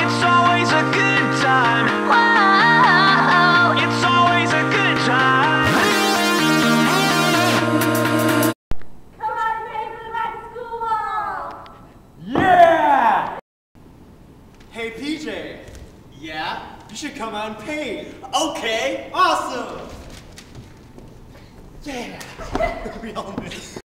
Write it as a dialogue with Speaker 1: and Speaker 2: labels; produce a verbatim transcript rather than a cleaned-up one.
Speaker 1: It's always a good time. Whoa, it's always a good time.
Speaker 2: Come on, pay for the back to school ball.
Speaker 3: Yeah! Hey, P J. Yeah? You should come out and paint. Okay, awesome. Yeah. We all miss.